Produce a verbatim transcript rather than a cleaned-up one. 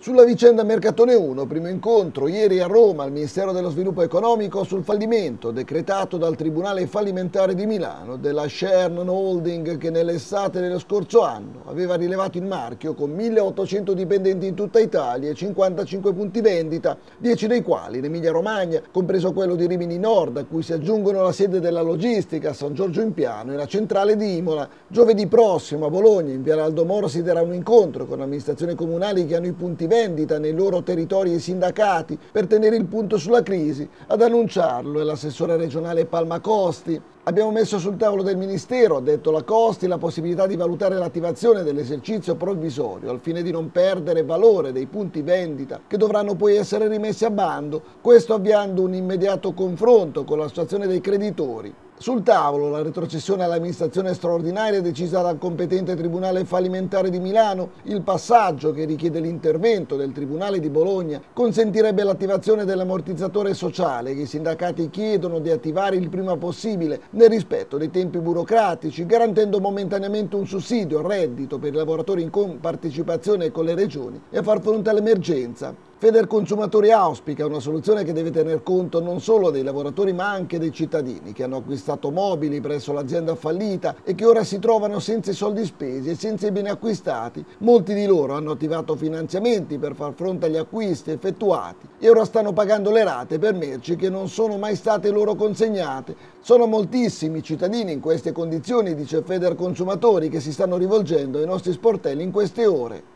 Sulla vicenda Mercatone uno, primo incontro ieri a Roma al Ministero dello Sviluppo Economico sul fallimento decretato dal Tribunale fallimentare di Milano della Sherman Holding che nell'estate dello scorso anno aveva rilevato il marchio con milleottocento dipendenti in tutta Italia e cinquantacinque punti vendita, dieci dei quali in Emilia Romagna, compreso quello di Rimini Nord, a cui si aggiungono la sede della logistica a San Giorgio in Piano e la centrale di Imola. Giovedì prossimo a Bologna, in Via Aldo Moro, si terrà un incontro con amministrazioni comunali che hanno i punti vendita nei loro territori e i sindacati per tenere il punto sulla crisi. Ad annunciarlo è l'assessore regionale Palma Costi. Abbiamo messo sul tavolo del Ministero, ha detto la Costi, la possibilità di valutare l'attivazione dell'esercizio provvisorio al fine di non perdere valore dei punti vendita che dovranno poi essere rimessi a bando, questo avviando un immediato confronto con l'associazione dei creditori. Sul tavolo la retrocessione all'amministrazione straordinaria decisa dal competente Tribunale fallimentare di Milano, il passaggio che richiede l'intervento del Tribunale di Bologna consentirebbe l'attivazione dell'ammortizzatore sociale che i sindacati chiedono di attivare il prima possibile nel rispetto dei tempi burocratici, garantendo momentaneamente un sussidio al reddito per i lavoratori in compartecipazione con le regioni e a far fronte all'emergenza. Federconsumatori auspica una soluzione che deve tener conto non solo dei lavoratori ma anche dei cittadini che hanno acquistato mobili presso l'azienda fallita e che ora si trovano senza i soldi spesi e senza i beni acquistati. Molti di loro hanno attivato finanziamenti per far fronte agli acquisti effettuati e ora stanno pagando le rate per merci che non sono mai state loro consegnate. Sono moltissimi cittadini in queste condizioni, dice Federconsumatori, che si stanno rivolgendo ai nostri sportelli in queste ore.